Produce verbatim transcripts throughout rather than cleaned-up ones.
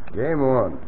Game one.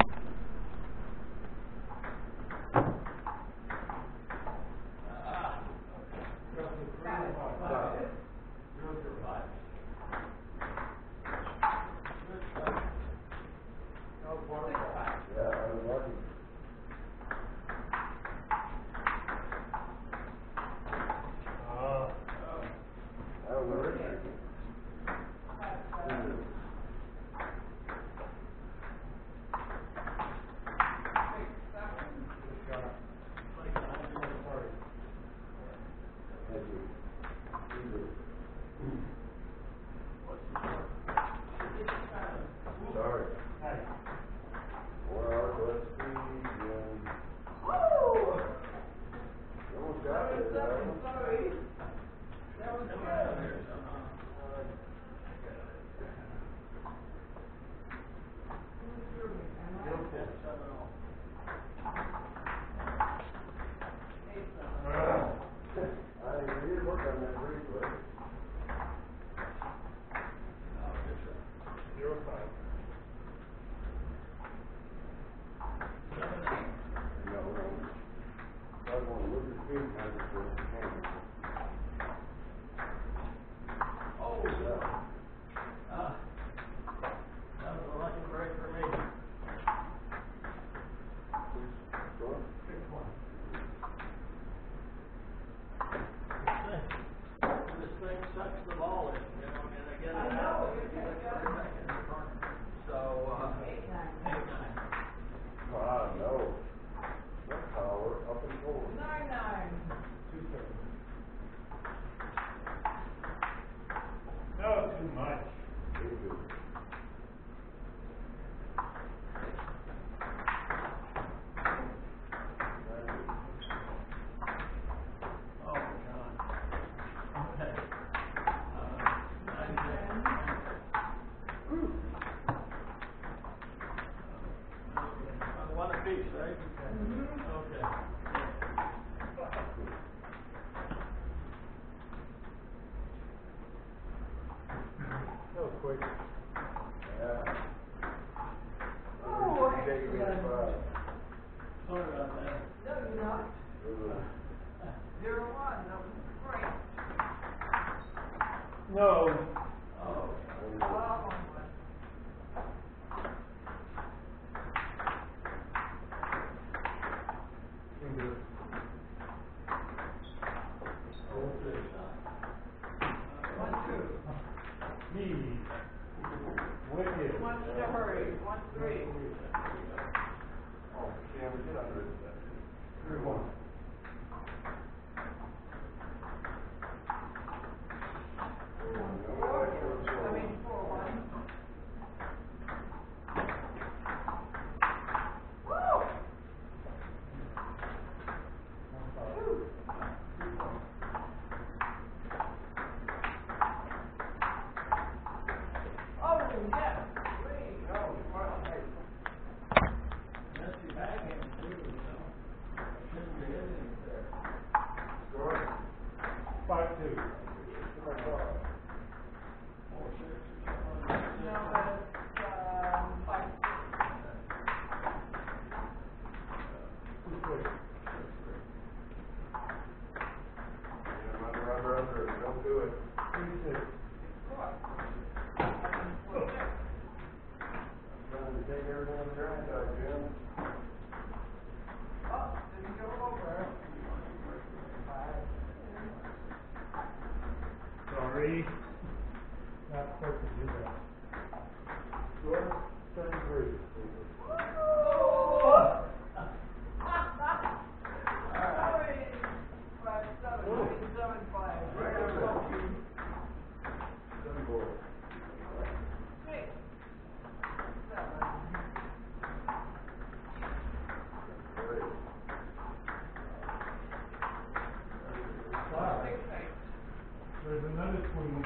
There's another queen in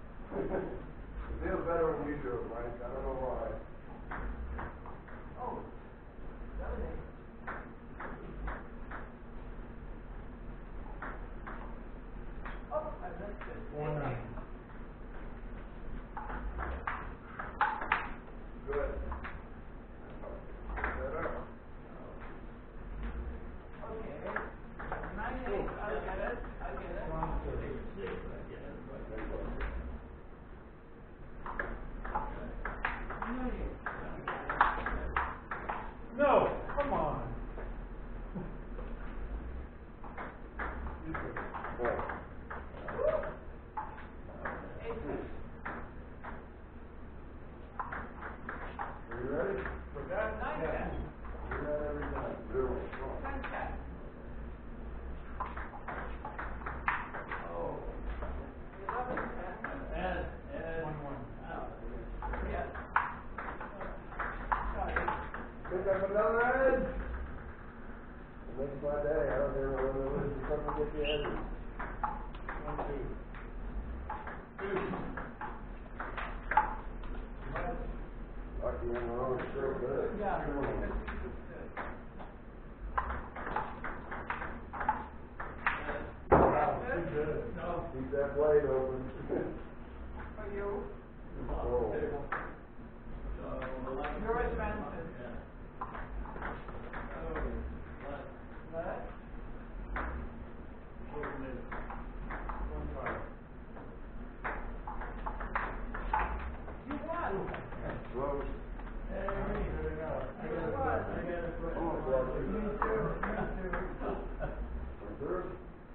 there. It feels better when you do it, Mike. I don't know why. Oh. ready? With that? Nine Yeah. ten. Do that every time. Zero. Ten ten. Oh. Eleven ten. And, and. One, one. Yes. Sorry. Pick up another edge. It makes my day. I don't care whether it is something to get the edges. One, two. Two. Lucky I'm wrong, it's still good. Yeah. Come on. Because you just said. Wow, too good. No. Keep that blade open. For you. Off Oh. the table. So, eleven. Your advantage. Yeah. Oh, left. What? Fourth minute. One five. You won. Close. Hey, good enough. I got it. What? I got it. Oh, well, Me too. Me too. From third?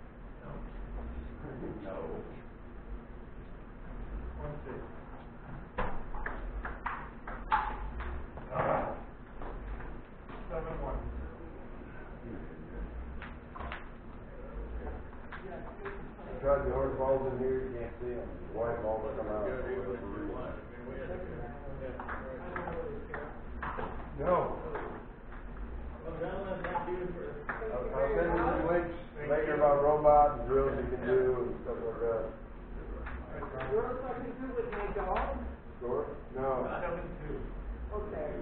No. One six. Ah. Seven one. I tried the orange balls in here, you can't see them. The white balls will come out. Good, even if you want. I mean, we had a good. Yeah, right. No. Well, gentlemen, thank you for. I'll, I'll send you some links later about robots and drills you can do and stuff like that. Yours something to do with my dog? Sure? No. Seven two. Okay.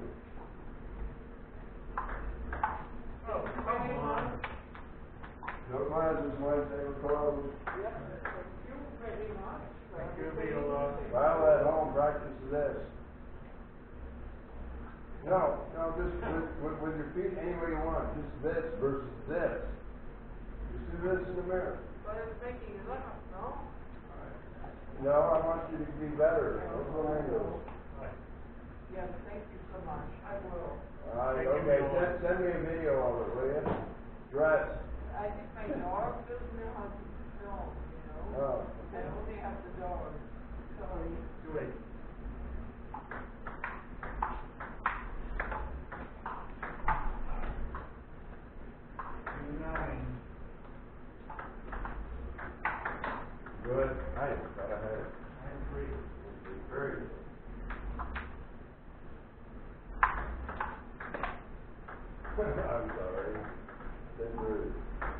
Oh, come on. No classes Wednesday, we're closed. Yep. Thank you very much. for Thank you, everything. Leola. Well, at home, practice this. No, no, just with, with, with your feet any way you want. Just this versus this. Just do this in the mirror. But it's making it up, no? No, I want you to be better. Those little angles. Yes, thank you so much. I will. Uh, Thank you, okay, Leola. send, send me a video of it, will you? Dress. I think my dog doesn't know how to film, you know? Oh. I only have the dog. Sorry. Two eight. Two nine. Good. Nice. Got ahead. Nine three. Very good. I'm sorry. Didn't do it.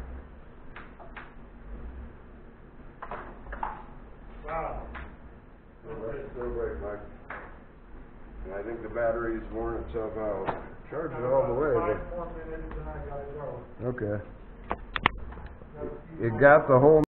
Wow. Still break, still break, Mike. And I think the battery's worn itself out. Charge it all the way, Five more minutes and I gotta go. but. Okay. Got a few It more- got the whole